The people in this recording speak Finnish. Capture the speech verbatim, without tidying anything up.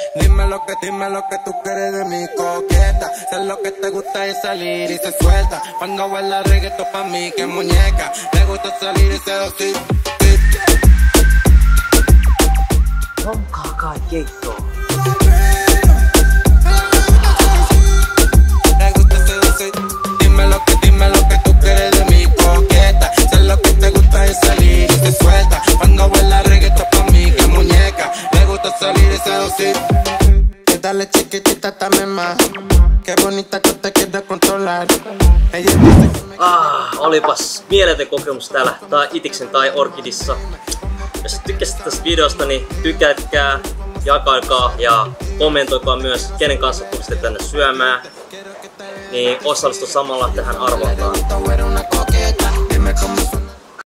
Dime lo que, dime lo que tú quieres de mi coqueta. Sé lo que te gusta y salir y se suelta. Cuando baila reggaetón pa' mí que muñeca. Le gusta salir y seducir. Honkaa keittoa. Le gusta seducir. Dime lo que, dime lo que tú quieres de mi coqueta. Sé lo que te gusta y salir y se suelta. Cuando baila reggaetón pa' mí que muñeca. Le gusta salir y seducir. Dale chiquitita también más. Qué bonita que te quiero controlar. Ah, olipas mieletön kokemus täällä tai Itiksen tai Orkidissa. Jos tykkäsit tästä videosta, niin tykätkää, jakailkaa ja kommentoikaa myös, kenen kanssa tulisitte tänne syömään. Niin osallistu samalla tähän arvontaan.